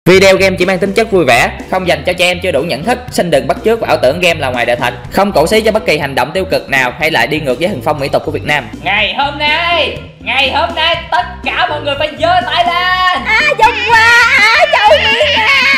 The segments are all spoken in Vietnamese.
Video game chỉ mang tính chất vui vẻ, không dành cho trẻ em chưa đủ nhận thức. Xin đừng bắt chước và ảo tưởng game là ngoài đời thật, không cổ xí cho bất kỳ hành động tiêu cực nào hay lại đi ngược với hình phong mỹ tục của Việt Nam. Ngày hôm nay tất cả mọi người phải giơ tay lên. Dùng qua châu miên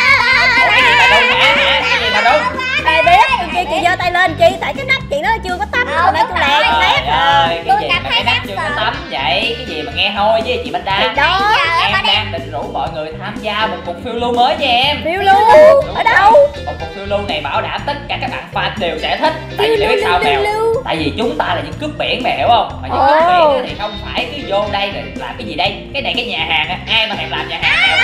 Cái gì mà đúng hả? Cái gì mà đúng? Ai biết chị giơ tay lên chi, tại cái nắp chị nó chưa có tắm rồi nên tôi lẹ Trời ơi, cái gì mà cái nắp chưa có tắm vậy? Cái gì mà nghe hôi với chị Bánh Đa? đó Em đang định rủ mọi người tham gia một cuộc phiêu lưu mới với em. phiêu lưu ở đâu? Một cuộc phiêu lưu này bảo đảm tất cả các bạn fan đều sẽ thích. Tại vì biết sao mèo? Tại vì chúng ta là những cướp biển mẹ hiểu không? Mà những cướp biển thì không phải cứ vô đây rồi làm cái gì đây? Cái này cái nhà hàng á, ai mà thèm làm nhà hàng mèo?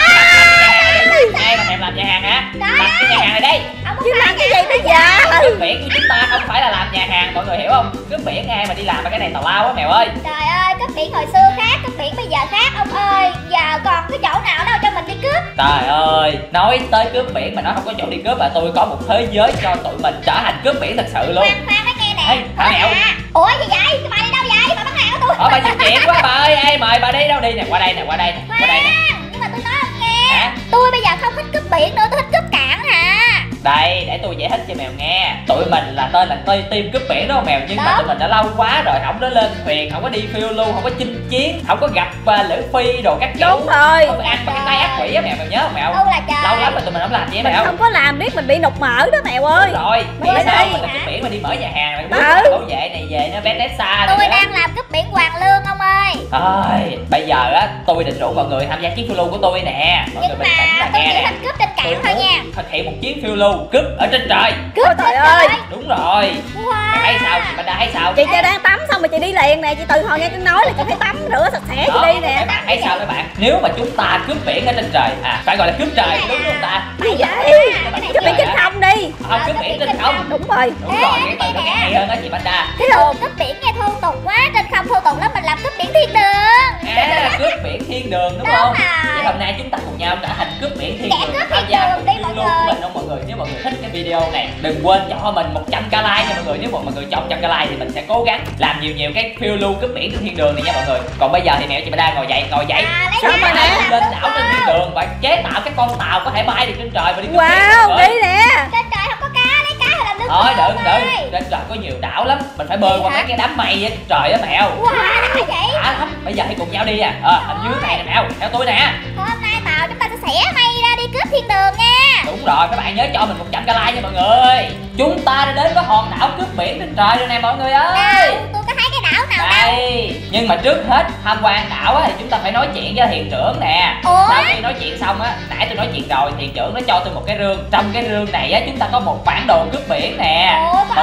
Ai mà thèm làm nhà hàng hả? Làm cái nhà hàng này đây. Chứ làm cái gì bây giờ? Cướp biển của chúng ta không phải là làm nhà hàng, mọi người hiểu không? Cướp biển ai mà đi làm cái này tào lao á mèo ơi. Trời ơi, cướp biển hồi xưa khác, cướp biển bây giờ khác ông ơi. Giờ còn cái chỗ nào đâu cho mình đi cướp. Trời ơi, nói tới cướp biển mà nói không có chỗ đi cướp là tôi có một thế giới cho tụi mình trở thành cướp biển thật sự luôn. Khoan nói nghe nè. Ê, hả mèo? Ủa gì vậy? Bà đi đâu vậy? Bà bắt hàng của tôi. Bà di chuyển quá bà ơi, ê mời bà đi đâu đi nè, qua đây nè. Khoan, nhưng mà tôi nói ông nghe. Tôi bây giờ không thích cướp biển nữa, tôi thích cướp cảng hả? Đây, để tôi giải thích cho mèo nghe. Tụi mình là tên là team cướp biển đó mèo. Nhưng mà tụi mình đã lâu quá rồi không có lên thuyền, không có đi phiêu lưu, không có chinh chiến, không có gặp Lữ Phi đồ các kiểu. Đúng rồi. Không ăn bằng cái tay ác quỷ á mèo, mèo nhớ không mèo? Lâu lắm rồi tụi mình không làm gì Mình mèo. không có làm biết mình bị nục mỡ đó mèo ơi. Đúng rồi, Mình nghĩ sao đi mình là cướp biển mà đi mở nhà hàng rồi bảo vệ này về nó Vanessa Tôi đang làm cướp biển Hoàng Lương ông ơi. Thôi, bây giờ á tôi định rủ mọi người tham gia chuyến phiêu lưu của tôi nè. Mọi Nhưng người bình tĩnh mà là tôi nghe chỉ nè. thích cướp trên cảng thôi nha. Thực hiện một chuyến phiêu lưu cướp ở trên trời. Cướp trời ơi. Đúng rồi. Mày thấy sao? Chị Bánh Đa thấy sao? Chị đang tắm xong mà chị đi liền nè, chị từ hồi nghe tôi nói là chị phải tắm rửa sạch sẽ chị đi nè. Các bạn thấy sao các bạn? Nếu mà chúng ta cướp biển ở trên trời, phải gọi là cướp trời đúng không ta? Gì vậy? Cướp biển trên không đi. Không, cướp biển trên không. Đúng rồi. Đúng rồi, cái từ nó nghe hay hơn đó chị Bánh Đa. Cái đồ cướp biển nghe thô tục quá, trên không thô tục lắm, mình làm cướp biển thiên đường. Cướp biển thiên đường đúng không? Vậy hôm nay chúng ta cùng nhau trở thành cướp biển thiên đường, tham gia cuộc phiêu lưu của mình không mọi người? Nếu mọi người thích cái video này đừng quên cho mình 100k like nha mọi người. Nếu mọi người cho 100k like thì mình sẽ cố gắng làm nhiều cái phiêu lưu cướp biển trên thiên đường này nha mọi người. Còn bây giờ thì mèo chị Bánh Đa ngồi dậy sao mà nè lên đảo trên thiên đường và chế tạo cái con tàu có thể bay được trên trời và đi cướp wow biển. Đi nè. Trên trời không có cá, lấy cá hay làm nước. Thôi đừng trên trời có nhiều đảo lắm, mình phải bơi qua mấy cái đám mây ở trên trời á mèo. Wow, đã vậy. Đã lắm, bây giờ hãy cùng nhau đi hình dưới này nè mèo, theo tôi nè. Hôm nay tàu chúng ta sẽ xẻ mây ra đi cướp thiên đường nha. Đúng rồi, các bạn nhớ cho mình 100k like nha mọi người. Chúng ta đã đến với hòn đảo cướp biển trên trời rồi nè mọi người ơi. Tôi có thấy cái đảo nào đây. Nhưng mà trước hết tham quan đảo á, thì chúng ta phải nói chuyện với thiền trưởng nè. Sau khi nói chuyện xong á, nãy tôi nói chuyện rồi, thiền trưởng nó cho tôi một cái rương. Trong cái rương này á, chúng ta có một bản đồ cướp biển nè.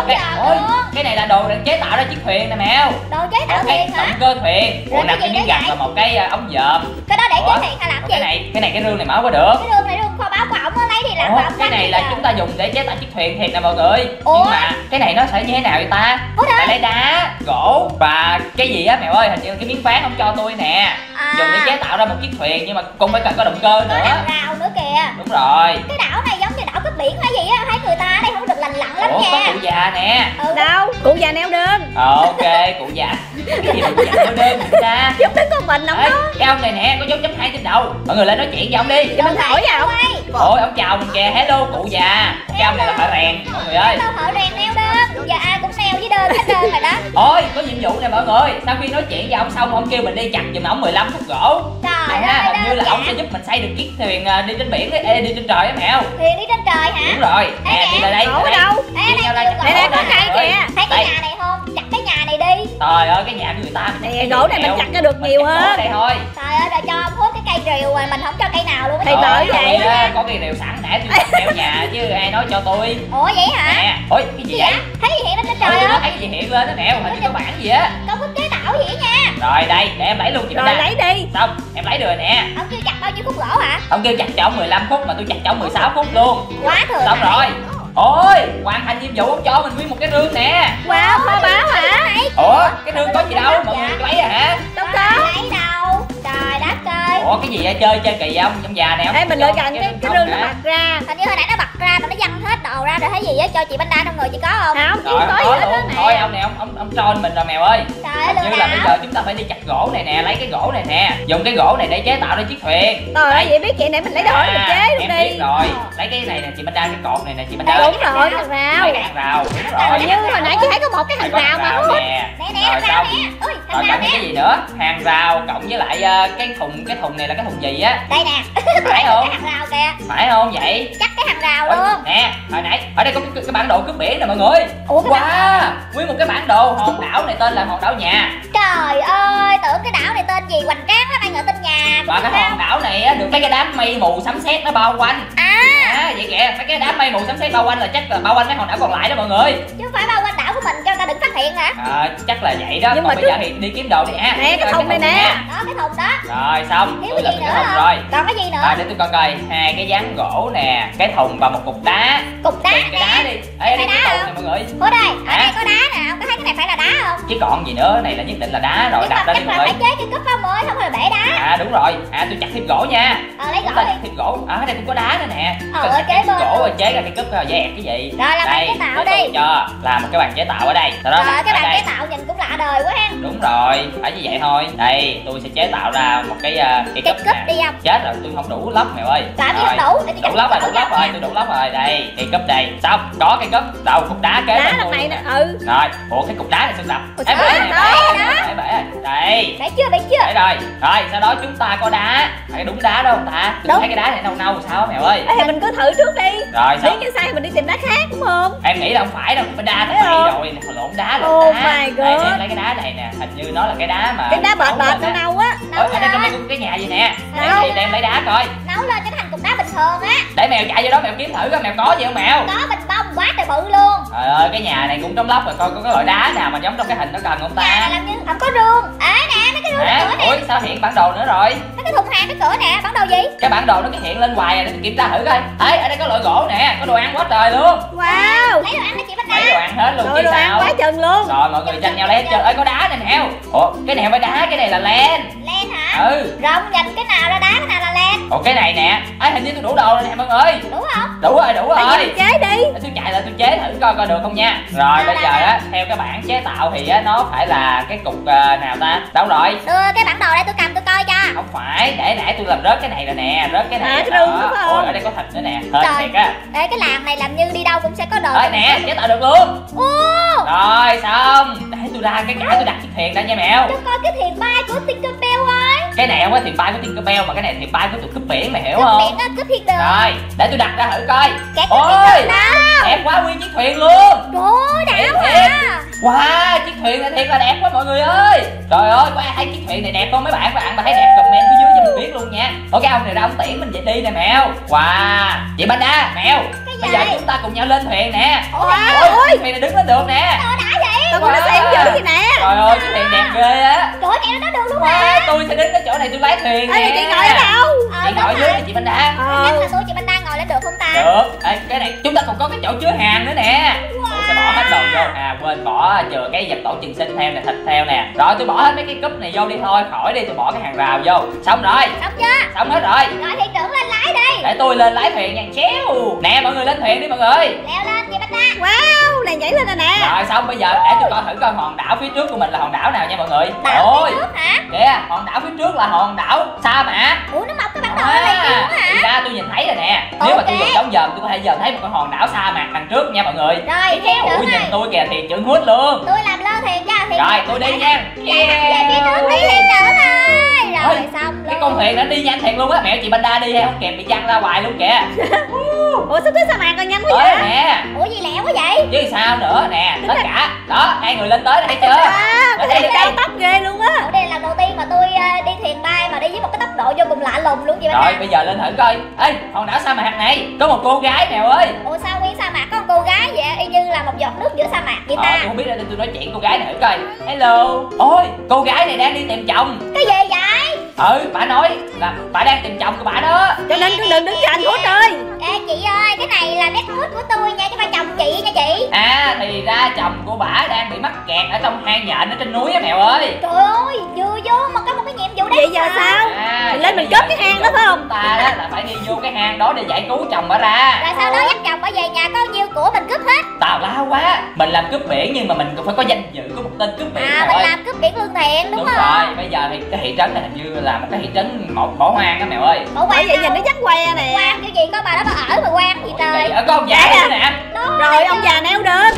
Cái này là đồ để chế tạo ra chiếc thuyền nè mèo. Đồ chế tạo thuyền hả? Động cơ thuyền. Còn nằm cái miếng gạch và một cái ống dòm. Cái đó để chế thuyền hay làm gì? Cái rương này mở có được. Cái rương này rương kho báu của ổng lấy thì làm cái này là chúng ta dùng để chế tạo chiếc thuyền thiệt nè mọi người. Nhưng mà cái này nó sẽ như thế nào vậy ta? Phải lấy đá, gỗ và cái gì á mèo ơi, hình như cái miếng ván không cho tôi nè. Dùng để chế tạo ra một chiếc thuyền nhưng mà cũng phải cần có động cơ nữa. Rào nữa kìa. Đúng rồi. Cái đảo này giống như đảo cướp biển hay gì á, thấy người ta ở đây không được lành lặn lắm nha. Có cụ già nè. Đâu? Cụ già neo đơn. Ok, cụ già. Cái gì mà cụ già neo đơn người ta? Giúp đến con mình không đó. Cái ông này nè, có dấu chấm 2 trên đầu. Mọi người lên nói chuyện với ông đi. Mình hỏi vào. Ôi, ông chào mình kìa, hello cụ già. Cái ông này là thợ rèn mọi người ơi. Đâu thợ rèn neo đơn. Giờ ai cũng neo với đơn hết đơn rồi đó. Ôi, có nhiệm vụ nè mọi người. Sau khi nói chuyện với ông xong, ông kêu mình đi chặt giùm ổng 15 khúc gỗ. Trời ơi, hình như là ông ông sẽ giúp mình xây được chiếc thuyền đi trên biển đi trên trời á mèo. Thuyền đi trên trời hả? Đúng rồi. Nè, đi lại đây. Gỗ ở đâu? Đây có cây kìa. Thấy cái nhà này không? Chặt cái nhà này đi. Trời ơi, cái nhà của người ta nè, gỗ này mình chặt ra được nhiều hơn. Đây thôi. Trời ơi, rồi cho ông hút cái cây rìu rồi mình không cho cây nào luôn. Thì bởi vậy có cây rìu sẵn nãy tôi chặt theo nhà chứ ai nói cho tôi. Ủa vậy hả? Nè, ôi cái gì vậy? Thấy gì hiện lên trên trời không? không? Thấy cái gì hiện lên đó mèo, hình như có bản gì á. Công thức chế tạo gì nha. Rồi đây, để em lấy luôn chị. Rồi lấy đi. Xong, em lấy được rồi nè. Ông kêu chặt bao nhiêu khúc gỗ hả? Ông kêu chặt cho ông 15 phút mà tôi chặt cho ông 16 phút luôn. Quá thừa. Xong rồi. Ôi, hoàn thành nhiệm vụ ông cho mình nguyên một cái rương nè. Wow, kho báu hả? Ủa, cái rương có gì đâu, mọi người lấy à hả? Đâu có. Lấy đâu. Trời đất ơi. Ủa cái gì vậy, chơi kỳ vậy ông, trong già này ông. Ê mình lại gần cái rương nó bật ra. Hình như hồi nãy nó bật ra rồi nó văng hết đồ ra rồi thấy gì á, cho chị Bánh Đa trong người chị có không? Không, chỉ có gì hết đó nè. Thôi ông này ông troll mình rồi mèo ơi. Trời ơi, như là bây giờ chúng ta phải đi chặt gỗ này nè, lấy cái gỗ này nè, dùng cái gỗ này để chế tạo ra chiếc thuyền. Trời ơi, vậy biết chị này mình lấy đồ mình chế luôn đi. rồi. Lấy cái này nè chị Banda, cái cột này nè chị Banda. Đúng rồi, hàng rào. Lấy cái hàng rào, đúng rồi. Hình như hồi nãy chị thấy có một cái hàng rào mà hút. Nè. Nè hàng rào nè. Ui, Rồi hàng rào cộng thêm cái nè. gì nữa? Hàng rào cộng với lại cái thùng này là cái thùng gì á? Đây nè. Phải không? Cái hàng rào kìa. Phải không vậy? Chắc cái hàng rào luôn. Nè, hồi nãy ở đây có cái bản đồ cướp biển nè mọi người. Ủa, cái Wow, nguyên một cái bản đồ hòn đảo này tên là hòn đảo nhà. Trời ơi, tưởng cái đảo này tên gì hoành tráng lắm, ai ngờ tên nhà. Và cái hòn đảo này á, được mấy cái đám mây mù sấm sét nó bao quanh. Vậy kìa, mấy cái đám mây mù sấm sét bao quanh là chắc là bao quanh mấy hòn đảo còn lại đó mọi người. Chứ không phải bao quanh đảo của mình cho người ta đừng phát hiện hả? Chắc là vậy đó. Nhưng Còn mà bây giờ thì đi kiếm đồ đi ha. Nè, cái thùng này nè. Đó, cái thùng đó. Rồi xong, Thiếu tôi cái lật gì cái nữa thùng không? rồi. Còn cái gì nữa? Để tôi coi hai cái ván gỗ nè, cái thùng và một cục đá. Cục đá Cái đá nè. đi. Ê, đây Cái cái đá thùng này mọi người. Ở đây, ở Hả? đây có đá nè, ông có thấy cái này phải là đá không? Chứ còn gì nữa, này là nhất định là đá rồi, Nhưng đập mà ra đi chắc mọi là người. phải chế cái cúp phao mới, không phải là bể đá. Đúng rồi, tôi chặt thêm gỗ nha. Lấy Chúng gỗ ta đi. thịt gỗ, ở đây cũng có đá nữa nè. Ở kế bên gỗ luôn. rồi chế ra cái cúp dễ cái gì. Rồi, làm bàn chế tạo để đi. tôi cho làm một cái bàn chế tạo ở đây. Sau đó Trời ơi, cái ở bàn đây. chế tạo nhìn cũng lạ đời quá ha. Đúng rồi, phải như vậy thôi. Đây, tôi sẽ chế tạo ra một cái Cái cúp cúp nè. đi không? Chết rồi, tôi không đủ lốc mèo ơi. Làm gì Rồi, không đủ? Để tôi đủ chặt lốc rồi, cúp đủ lốc nha. rồi, tôi đủ lốc rồi. Đây, cái cúp đây. Xong, có cái cúp. Đâu, cục đá kế Đá bên lần tôi này nè. nè. Ừ. Rồi, ủa cái cục đá này sao đập? Ủa, Ê, trời bể ơi, nè, đó. bể rồi. Đây. Bể chưa? Đấy rồi, sau đó chúng ta có đá. Phải đúng đá đâu không ta? Tôi Đúng. thấy cái đá này nâu nâu sao mèo ơi. Ê, mình cứ thử trước đi. Rồi Nếu sao? như sai mình đi tìm đá khác đúng không? Em nghĩ là không phải đâu, cái đá nó Thấy bậy không? rồi, lộn đá lộn Oh đá. my Đây, God. em lấy cái đá này nè, hình như nó là cái đá mà Cái đá bệt nấu bệt lên á. nâu á. Ở đây có cái nhà gì nè. Nấu. Để em lấy đá coi. Nấu lên cho nó thành cục đá bình thường á. Để mèo chạy vô đó mèo kiếm thử coi mèo có gì không mèo. Có bình bông quá trời bự luôn. Trời ơi, cái nhà này cũng trống lốc rồi, coi có cái loại đá nào mà giống trong cái hình nó cần không Nhà ta? này làm như không có rương. Nè, mấy cái rương Hả? cửa nè. Ủa sao hiện bản đồ nữa rồi? Mấy cái thùng hàng cái cửa nè, bản đồ gì? Cái bản đồ nó cái hiện lên hoài à, để tôi kiểm tra thử coi. Ê, ở đây có loại gỗ nè, có đồ ăn quá trời luôn. Wow. Lấy đồ ăn cho chị Bánh Lấy đồ Đa. ăn hết luôn Rồi chứ đồ ăn sao. quá chừng luôn. Rồi mọi người tranh nhau lấy hết trơn. Ê có đá nè mèo. Ủa cái này không phải đá, cái này là len. Len hả? Ừ. Rồi ông nhìn cái nào là đá, cái nào là len. Ủa cái này nè. Ê hình như tôi đủ đồ rồi nè mọi người. Đúng không? Đủ rồi, đủ Tại rồi. vì mình chế đi. Để tôi chạy lại tôi chế thử coi coi được không nha. Rồi bây giờ á theo cái bản chế tạo thì á nó phải là cái cục nào ta? Đâu rồi? Đưa cái bản đồ đây tôi cầm tôi coi cho. Không phải, để nãy tôi làm rớt cái này rồi nè, rớt cái này. À, rồi cái rương đó. đúng không? Ôi ở đây có thịt nữa nè. Hên Trời. thiệt á. Ê cái làng này làm như đi đâu cũng sẽ có đồ. Ơi nè, chế tạo được luôn. Ô, Rồi xong. Để tôi ra cái tôi đặt chiếc thuyền ra nha mèo. tôi coi cái thuyền bay của Tinkerbell ơi. Cái này không phải thuyền bay của Tinkerbell mà cái này thuyền bay của tụi cướp biển mày hiểu Cướp không? biển á, cướp thiên đường. Rồi, để tôi đặt ra thử coi. Kẹt cướp Ôi, thiên đường đâu. đẹp quá nguyên chiếc thuyền luôn. Trời ơi, Đẹp đảo thiệt. à. Wow, chiếc thuyền này thiệt là đẹp quá mọi người ơi. Trời ơi, có ai thấy chiếc thuyền này đẹp không mấy bạn? Mà thấy đẹp comment phía dưới cho mình biết luôn nha. Ủa cái ông này ra ông tiễn mình chạy đi nè mèo. Wow, chị Banda, mèo. Cái Bây giờ gì? chúng ta cùng nhau lên thuyền nè. Wow. Ôi, chiếc thuyền này đứng lên được nè. Trời đã vậy. Tao cũng nó xem dữ vậy nè. Trời ơi, chiếc thuyền đẹp ghê á. Trời ơi, mẹ nó được luôn Wow, hả? tôi sẽ đứng ở chỗ này tôi lái thuyền Ê, nè. chị ngồi ở đâu? Chị ngồi dưới này chị Banda. Chắc là tôi chị Bánh Đa ngồi lên được không ta? Được. Ê, cái này chúng ta còn có cái chỗ chứa hàng nữa nè. Tôi sẽ bỏ hết đồ vô. Quên bỏ chừa cái vật tổ chừng sinh theo nè, thịt theo nè. Rồi tôi bỏ hết mấy cái cúp này vô đi thôi, khỏi đi tôi bỏ cái hàng rào vô. Xong rồi. Xong chưa? Xong hết rồi. Rồi thuyền trưởng lên lái đi. Để tôi lên lái thuyền nha chéo. Nè mọi người lên thuyền đi mọi người. Leo lên chị Bánh Đa. Wow, này nhảy lên rồi nè. Rồi xong bây giờ để tôi coi thử coi hòn đảo phía trước của mình là hòn đảo nào nha mọi người. Đảo Ôi, phía trước hả? kìa, hòn đảo phía trước là hòn đảo Sa Mạc. Ủa nó mọc cái bản đồ này kia À, thì hả? ra tôi nhìn thấy rồi nè. Nếu mà tôi Ok. dùng giống dòm tôi có thể dòm thấy một con hòn đảo sa mạc đằng trước nha mọi người. Rồi thuyền Ủa trưởng nhìn ơi. tôi kìa thì trưởng hút luôn. Tôi làm lơ thuyền cho thuyền. Rồi tôi đi nha. Về phía trước đi thuyền trưởng ơi. Rồi Ôi, xong Cái luôn. con thuyền nó đi nhanh thiệt luôn á. Mẹ chị Banda đi hay không kèm bị văng ra ngoài luôn kìa. Ủa sắp tới sa mạc còn nhanh quá Tới vậy? nè. Ủa gì lẹ quá vậy? Chứ sao nữa nè. Tất cả. Đó hai người lên tới rồi thấy chưa? Wow, cái Đây, này đây. cao tốc ghê luôn á. Ủa đây là lần đầu tiên mà tôi đi thuyền bay mà đi với một cái tốc độ vô cùng lạ lùng luôn chị Bánh Rồi Đa. bây giờ lên thử coi. Ê hòn đảo sa mạc này có một cô gái mèo ơi. Ủa sao nguyên sa mạc có một cô gái vậy? Y như là một giọt nước giữa sa mạc vậy ta? Tôi không biết đâu tôi nói chuyện cô gái này thử coi. Hello. Ôi cô gái này đang đi tìm chồng. Cái gì vậy? Bà nói là bà đang tìm chồng của bà đó. Cho nên cứ đừng đứng cho anh hút ơi. Ê chị ơi, cái này là nét hút của tôi nha, chứ phải chồng chị nha chị. Thì ra chồng của bà đang bị mắc kẹt ở trong hang nhện ở trên núi á mèo ơi. Trời ơi, vừa vô mà có một cái nhiệm vụ Vậy đáng giờ sợ. sao? Mình lên mình bây cướp giờ cái hang đó phải không? Chúng ta đó là phải đi vô cái hang đó để giải cứu chồng bà ra. Rồi sau đó dắt chồng bà về nhà, có nhiêu của mình cướp hết. Tào lao quá. Mình làm cướp biển nhưng mà mình cũng phải có danh dự của một tên cướp biển À, mèo mình ơi. làm cướp biển lương thiện đúng không? Rồi bây giờ thì cái thị trấn này hình như là một cái thị trấn bỏ hoang á mèo ơi. Bỏ Bởi quan vậy nhìn nó chắc que nè. quan kiểu gì có bà đó bà gì? Ở có ông già đây nè. Rồi ông già neo đơn.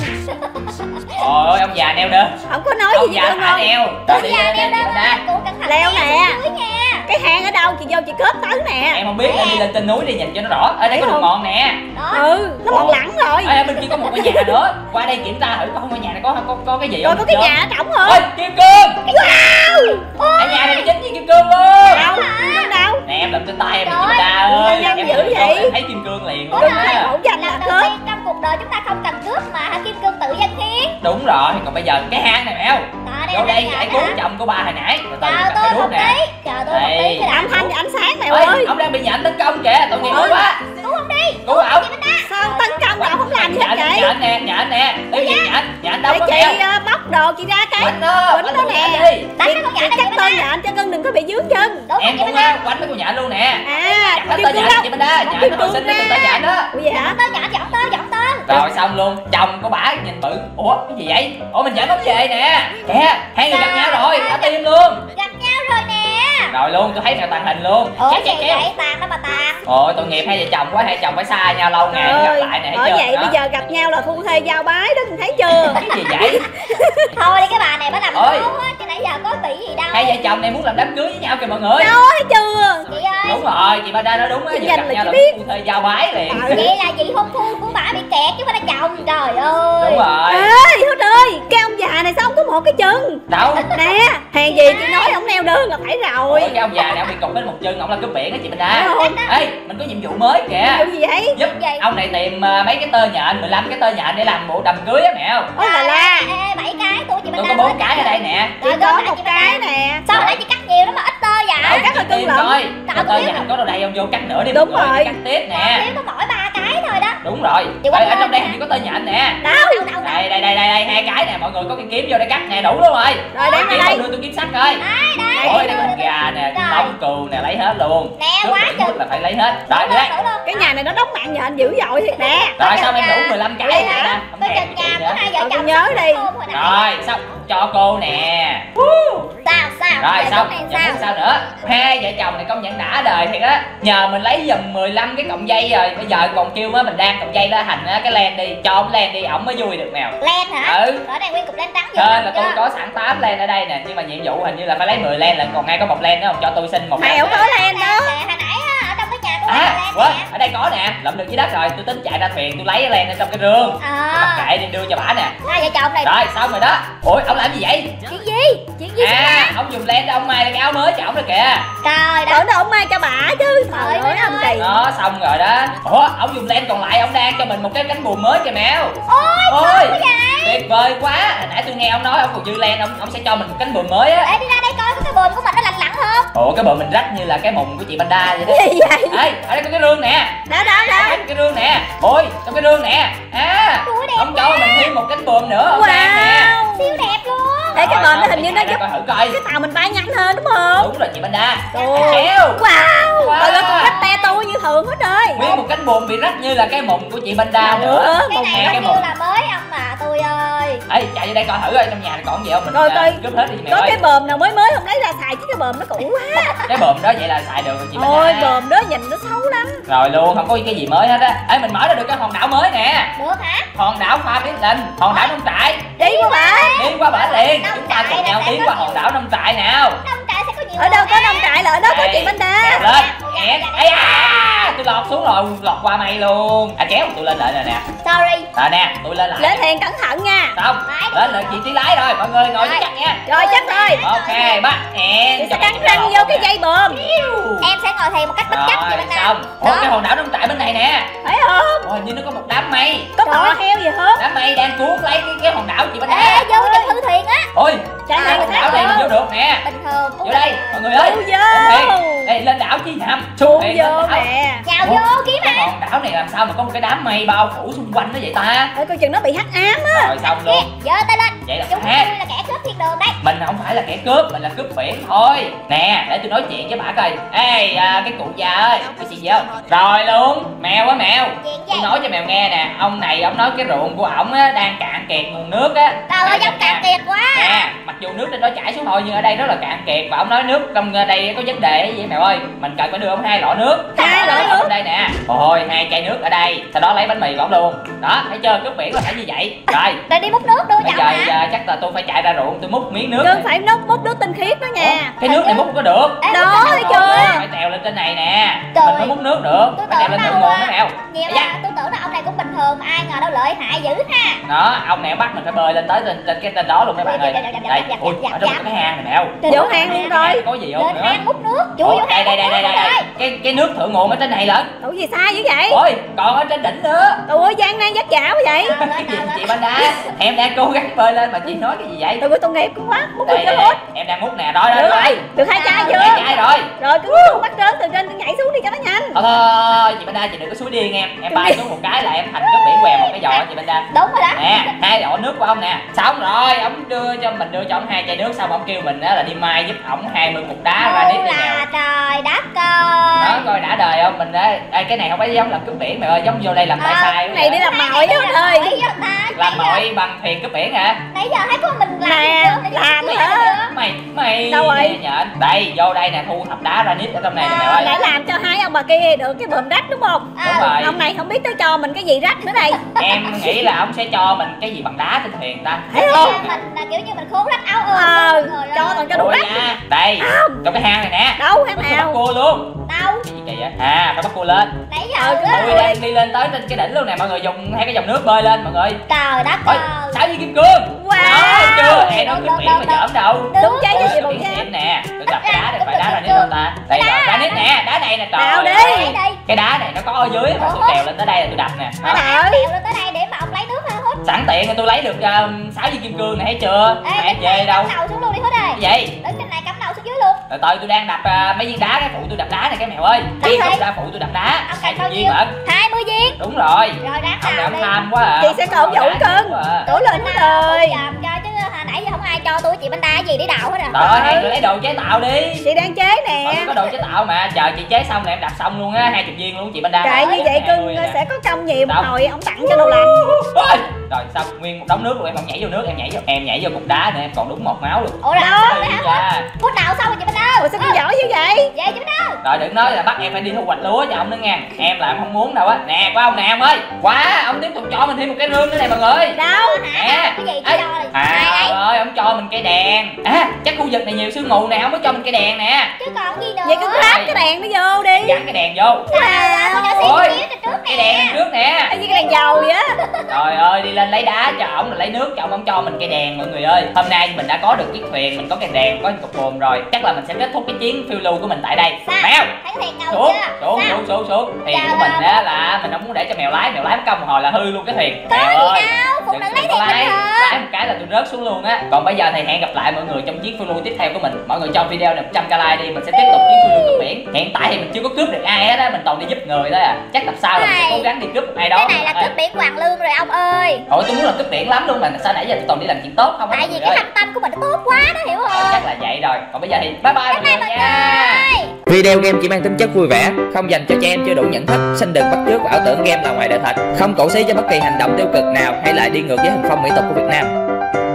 Trời ơi, ông già neo đơn. Không có nói Ông gì già đâu thả neo. Rồi đi Neo lên đơn nè. cô cẩn thận leo nè. nha. Cái hang ở đâu chị vô chị kết tới nè. Em không biết, em đi lên trên núi đi nhìn cho nó rõ. Ở đây có đường mòn nè. Ừ, nó mòn lẳng rồi. Ở bên kia có một cái nhà nữa. Qua đây kiểm tra thử coi ngôi nhà này có cái gì Rồi không. có cái nhà ở trỏng hả? Ôi, kim cương. Wow. Ở nhà này chính với kim cương luôn. Đâu? Kim đâu? Nè em làm trên tay em Trời chị ta ơi, ơi. nhanh Em dữ nhìn vậy? em thấy kim cương liền luôn Đừng á. khai khẩu danh là Lần đầu cướp. tiên trong cuộc đời chúng ta không cần cướp mà hả, kim cương tự dân hiến. Đúng rồi, còn bây giờ cái hang này mèo. Vô đây giải cứu chồng của bà hồi nãy. Từ từ Chờ cầm tôi cái một đuốc nè. tí, chờ tôi một tí. Đây. Âm thanh và ánh sáng mèo Ơi, ơi. ông đang bị nhện tấn công kìa, tội nghiệp quá. Cứu ông đi. Cứu ông. Sao tấn công mà ông không làm gì hết vậy? Nhện nè, nhện nè. Tiêu diệt nhện đâu Để có chị mèo. bóc đồ chị ra cái Quánh nó, quýnh nó quánh nè. con nhện đi. Đánh Chị nó con nhện cắt này tơ chị nhện cho cưng đừng có bị dướng chân. Đúng Em rồi cũng chị Banda. quánh mấy con nhện luôn nè. À, Chặt hết kim tơ cương nhện đâu? chị Banda, Kim nhện nó hồi cương sinh với nè. tơ nhện đó. Ủa vậy hả? Tớ nhện chọn tên. Rồi xong luôn, chồng của bả nhìn bự. Ủa cái gì vậy? Ủa mình dẫn bóng về nè. Kìa, hai người gặp nhau rồi, đã tim luôn. Gặp nhau rồi nè. Rồi luôn, tôi thấy mèo tàng hình luôn. Ủa Kéo, gì kéo, kéo. vậy, tàn đó mà tàn. Ôi tội nghiệp hai vợ chồng quá, hai chồng phải xa nhau lâu ngày mới gặp lại nè, thấy bởi chưa? vậy Đó. bây giờ gặp nhau là phu thê giao bái đó, mình thấy chưa? Cái gì vậy? Thôi đi cái bà này bà làm Ôi. xấu á, chứ nãy giờ có bị gì đâu. Hai vợ chồng này muốn làm đám cưới với nhau kìa mọi người. Đâu thấy chưa? Chị ơi, Đúng rồi, chị Banda nói đúng á, vừa Danh gặp là nhau chị là biết. phu thê giao bái liền. vậy là chị hôn phu của bà bị kẹt chứ bà đã chồng. Trời ơi. Đúng rồi. Ê Hút ơi, cái ông già này sao không có một cái chân? Đâu? Nè, hàng gì chị nói ông neo đơn là phải rồi. Ủa, cái ông già này ông bị cục lên một chân, ông là cướp biển á chị Banda. Đâu? Ê, mình có nhiệm vụ mới kìa. Vụ gì vậy? Giúp Gì? ông này tìm mấy cái tơ nhện, 15 cái tơ nhện để làm bộ đầm cưới á mèo. Ôi là la. Ê, 7 cái tôi chị Tôi Banda có 4 nói cái ở đây nè. Chị Rồi, có tôi một chị cái Banda. nè. Sao hồi nãy chị cắt nhiều lắm mà ít tơ vậy? cắt là cưng Tìm lận. coi. Trời, Cái tơ tôi biết nhện có đâu đây, ông vô cắt nữa đi. Đúng mọi người, rồi. cắt tiếp nè. Thiếu có mỗi 3 cái thôi đó. Đúng rồi. Chị Ở quên trong đây nè. hình như có tơ nhện nè. Đâu? Đâu. Đây hai cái nè, mọi người có cái kiếm vô đây cắt nè, đủ luôn rồi. Rồi đem Kiếm ra đây. đưa tôi kiếm sắt coi. Đây. Ôi đây con gà nè, Rồi. lông cừu nè, lấy hết luôn. Nè, Cướp quá biển chừng. mức là phải lấy hết. Rồi đi đây. Cái nhà này nó đóng mạng nhện dữ dội thiệt nè. Rồi xong em đủ 15 cái Vậy nè. hả? Không Tôi thèm chừng chị nhà nữa. của hai vợ Tôi chồng. nhớ đi. Rồi xong cho cô nè. Sao? Rồi Về xong, lúc giờ này muốn sao nữa? Hai vợ chồng này công nhận đã đời thiệt á. Nhờ mình lấy giùm 15 cái cọng dây rồi, bây giờ còn kêu mới mình đang cọng dây đó thành cái len đi, cho ông len đi, ổng mới vui được nào. Len hả? Ừ. Ở đây nguyên cục len trắng gì Hên là tôi có sẵn 8 len ở đây nè, nhưng mà nhiệm vụ hình như là phải lấy 10 len lận, còn ai có một len nữa không? Cho tôi xin một len. Mèo có len đó. Hồi nãy á, ở trong cái nhà của À, len quên, nè. ở đây có nè, lượm được dưới đất rồi, tôi tính chạy ra thuyền, tôi lấy cái len ở trong cái rương. Mặc kệ đi đưa cho bả nè. Hai vợ chồng này. Rồi, xong rồi đó. Ủa, ông làm gì vậy? Chuyện gì? Chuyện gì vậy? À, ông dùng len để ông may cái áo mới cho ổng rồi kìa. Trời đất. Tưởng đâu ông mai cho bả chứ. Trời Trời ơi ơi. ông kỳ. Đó, xong rồi đó. Ủa, ông dùng len còn lại, ông đang cho mình một cái cánh buồm mới kìa mèo. Ôi, Ôi, vậy? tuyệt vời quá. Hồi nãy tôi nghe ông nói ông còn dư len, ông sẽ cho mình một cánh buồm mới á. Để đi ra đây coi có cái bồn của mình nó lành lặn không? Ủa, cái buồm mình rách như là cái mùng của chị Banda vậy đó. Gì vậy? Ê, ở đây có cái rương nè. Đó đó đó. Thấy cái rương nè. Ôi, trong cái rương nè. À, Ui, đẹp ông cho quá. mình thêm một cánh buồm nữa, ông đang nè. Wow. Siêu đẹp luôn. Để cái Rồi, bờm nó xong hình như mình nó chạy ra giúp coi thử coi. cái tàu mình bay nhanh hơn đúng không? Đúng rồi chị Banda. Trời Kéo. Wow. Wow. Trời ơi con thích te tôi như thường hết ơi. Nguyên một cánh buồm bị rách như là cái mùng của chị Banda nữa. Cái này Nè, nó cái như mùng. là mới ông bà tôi ơi. Ê, chạy vô đây coi thử coi trong nhà này còn gì không, mình Coi coi. cướp hết đi mẹ Có ơi. cái bờm nào mới mới không lấy ra xài chứ cái bờm nó cũ quá. Cái bờm đó vậy là xài được rồi chị Banda. Ôi bờm đó nhìn nó xấu lắm. Rồi luôn, không có cái gì mới hết á. Ê, mình mở ra được cái hòn đảo mới nè. Được hả? Hòn đảo Pha Biết Linh, hòn đảo nông trại. Đi quá bà. Đi qua bển liền, Nông chúng ta trại cùng là nhau sẽ tiến có qua nhiều- hòn đảo nông trại nào. Nông trại sẽ có nhiều Ở đâu đồ có ăn. nông trại là ở đó có Đây, chị Banda. kéo lên. Hẹn. Ây da, tôi lọt xuống rồi, lọt qua mây luôn. À kéo tôi lên lại nè nè. Sorry. Rồi nè, tôi lên lại. Lên thuyền cẩn thận nha. Xong, lên là chị tí lái rồi, mọi người ngồi cho chắc nha. Rồi chắc rồi. Ok, bắt hẹn. Chị sẽ cắn răng vô cái dây bờm. Em sẽ ngồi thiền một cách bất chấp chị Rồi, Banda. xong. Ủa, cái hòn đảo nông trại bên này nè. Phải không? Ủa, hình như nó có một đám mây. Có bò heo gì không? Đám mây đang cuốn lấy cái hòn đảo chị bên Ê, đây. vô trong thư thuyền á. Ôi, Chạy cái này hòn người đảo ta này mình vô vô. được nè. Bình thường. Vô đây, mọi người ơi. Vô Lên thuyền. Đây, lên đảo chi nhầm. Xuống Thuyền lên vô đảo. nè. Chào Ủa, vô kiếm cái ăn. hòn đảo này làm sao mà có một cái đám mây bao phủ xung quanh nó vậy ta? Ê coi chừng nó bị hắc ám á. Rồi xong Nè, luôn. giơ tay lên. Vậy là Chúng tôi khác. là kẻ cướp thiên đường đấy. Mình không phải là kẻ cướp, mình là cướp biển thôi. Nè, để tôi nói chuyện với bà coi. Ê, cái cụ già ơi, có chuyện gì không? Rồi luôn, mèo á mèo. Chuyện Tôi gì? nói cho mèo nghe nè, ông này ông nói cái ruộng của ổng á đang cạn kiệt nguồn nước á. Trời ơi, giống cạn kiệt quá. Nè, mặc dù nước trên đó chảy xuống thôi nhưng ở đây rất là cạn kiệt, và ông nói nước trong đây có vấn đề gì mèo ơi. Mình cần phải đưa ông 2 lọ nước. 2 lọ nước đây nè. Ôi 2 chai nước ở đây, sau đó lấy bánh mì của ông luôn. Đó, thấy chưa, cướp biển là phải như vậy. Rồi Rồi đi múc nước đưa bây chậu hả? giờ chắc là tôi phải chạy ra ruộng tôi múc miếng nước. Cưng phải múc nước tinh khiết đó nha. Cái nước này múc có được. Đó thấy chưa? Phải trèo lên trên này nè. Trời, Mình mới múc nước được. tôi Phải trèo tưởng lên thượng đâu nguồn đó mèo. Nhiều là tôi tưởng là ông này cũng bình thường, ai ngờ đâu lợi hại dữ ha. Đó, ông này bắt mình phải bơi lên tới lên cái tên đó luôn mấy bạn ơi. Đây, ui, ở trong cái hang này mèo. Vô hang luôn rồi. Có gì không Lên nữa? hang múc nước, chui vô hang. Đây. Cái nước thượng nguồn ở trên này lận. Ủa gì xa dữ vậy? Ôi, còn ở trên đỉnh nữa. Trời ơi, gian nan vất vả quá vậy. Cái gì chị Banda? Em đang cố gắng bơi lên mà chị nói cái gì vậy? Trời ơi, tội nghiệp quá. Múc Đây, nước cho đây, hết. em đang múc nè, rồi rồi. Được 2 chai chưa? 2 chai rồi. Rồi cứ bắt trớn từ trên nhảy xuống đi cho nó nhanh. Thôi, chị Banda chị đừng có suối điên em bay xuống một cái là em thành cướp biển què một cái giò chị Banda. Đúng rồi đó. Nè, 2 lọ nước của ông nè. Xong rồi, ông đưa cho ông 2 chai nước, xong ông kêu mình là đi mai giúp ổng 20 cục đá ra nít đi nè. Là trời đất Đó, ơi. coi đã đời không mình á. Cái này không phải giống làm cướp biển mày ơi, giống vô đây làm tay sai. Cái này đi làm mồi đó ơi. Làm mồi bằng thuyền cướp biển hả? Nãy giờ thấy có mình làm Nè, làm hả? Mày Đâu rồi? nhện. Đây, vô đây nè, thu thập đá ra nít ở trong này nè mày ơi. Nãy làm cho 2 ông bà kia được cái bùm rách đúng không? Đúng rồi. Ông này không biết tới cho mình cái gì rách nữa đây. Em nghĩ là ông sẽ cho mình cái gì bằng đá trên thuyền ta. Thấy không? Mình là kiểu như mình khốn rách áo Cho toàn cho đủ rách. Đây, trong cái hang này nè. Đâu hang Bắt nào? cua luôn. đâu. Cái gì kỳ vậy? À, phải bắt cua lên. Nãy giờ Tôi đang đi lên tới trên cái đỉnh luôn nè, mọi người dùng hai cái dòng nước bơi lên mọi người. trời đất Ôi, ơi. 6 viên kim cương. Wow. Đó, chưa? Em nói cướp biển mà chởm đâu. Đúng trái cho chị Ôi, một biển nha. xịn nè. Tôi đập cái đá này, phải đá ra nít không ta? Đây rồi, ra nít nè, đá này nè, trời Nào đi. ơi. Cái đá này nó có ở dưới mà tôi trèo lên tới đây là tôi đập nè. Mà Đó. nào đèo lên tới đây để mà ông lấy nước ra hút. Sẵn tiện thì tôi lấy được 6 viên kim cương này thấy chưa? Mà em về đâu? Cắm đầu xuống luôn đi hút ơi. Cái gì? Đứng trên này cắm đầu xuống dưới luôn. Từ từ tôi đang đập mấy viên đá, cái phụ tôi đập đá này cái mèo ơi. Viên không ra phụ tôi đập đá. Ông 20 cần bao viên nhiêu? hả? 20 viên. Đúng rồi. Rồi ráng Ông này nào ông đi. tham quá à. Chị sẽ còn vụ cưng. Đổ lên hết rồi. Dòm cho chứ nãy giờ không ai cho tôi chị Banda gì để đào hết à. Trời ơi, hàng tôi lấy đồ chế tạo đi. Chị đang chế nè. Có đồ chế tạo mà, chờ chị chế xong là em đặt xong luôn á, 20 viên luôn chị Banda. Trời như vậy cưng sẽ có công nhiều một hồi ông tặng cho đồ lành. Ôi, rồi xong nguyên một đống nước luôn, em không nhảy vô nước, em nhảy vô cục đá nữa, em còn đúng 1 máu luôn. Ủa đâu? Dạ. Hút đầu xong rồi chị Banda. Ủa sao con giỏi dữ vậy? Về chị Banda. Rồi đừng nói là bắt em phải đi thu hoạch lúa cho ông nữa nha. Em là em không muốn đâu á. Nè qua ông nè ông ơi. Quá, ông tiếp tục cho mình thêm một cái rương nữa này mọi người. Đâu? Nè. Cái gì chị Ê, cho này? trời ơi, ông cho mình cây đèn. À, chắc khu vực này nhiều sương mù nè, ông mới cho mình cây đèn nè. Chứ còn gì nữa. Vậy cứ lắp cái đèn nó vô đi. Gắn cái đèn vô. Ôi. Cái đèn đằng trước nè. Như cái đèn dầu vậy á. Trời ơi, đi lên lấy đá cho ổng là lấy nước cho ông cho mình cây đèn mọi người ơi. Hôm nay mình đã có được chiếc thuyền, mình có cây đèn, có cục buồm rồi. Chắc là mình sẽ kết thúc cái chuyến phiêu lưu của mình tại đây. Mèo. Thấy cái thuyền ngầu chưa? Thuyền của mình á là mình không muốn để cho mèo lái mất công một hồi là hư luôn cái thuyền. Có Mèo ơi. gì đâu, phụ nữ lấy thuyền bình lái một cái là tôi rớt xuống luôn á. Còn bây giờ thì hẹn gặp lại mọi người trong chuyến phiêu lưu tiếp theo của mình. Mọi người cho video này 100k like đi, mình sẽ tiếp tục chuyến phiêu lưu cướp biển. Hiện tại thì mình chưa có cướp được ai hết á, mình toàn đi giúp người thôi à. Chắc tập sau là mình sẽ cố gắng đi cướp ai đó. Cái này là cướp biển Hoàng Lương rồi ông ơi. Ôi tôi muốn là cướp biển lắm luôn mà sao nãy giờ tôi toàn đi làm chuyện tốt không á. Tại vì cái thâm tâm của mình nó tốt quá đó, hiểu không? Chắc là vậy rồi. Còn bây giờ thì bye bye mọi người nha. Video game chỉ mang tính chất vui vẻ, không dành cho trẻ em chưa đủ nhận thức. Xin đừng bắt chước và ảo tưởng game là ngoài đời thật. Không cổ xí cho bất kỳ hành động tiêu cực nào hay lại đi ngược với hình phong mỹ tục của Việt Nam.